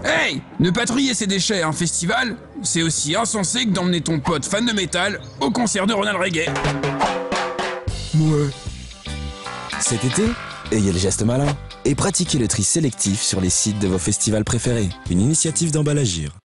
Hey! Ne pas trier ses déchets à un festival, c'est aussi insensé que d'emmener ton pote fan de métal au concert de Ronald Reggae. Ouais. Cet été, ayez le geste malin et pratiquez le tri sélectif sur les sites de vos festivals préférés. Une initiative d'Emballagir.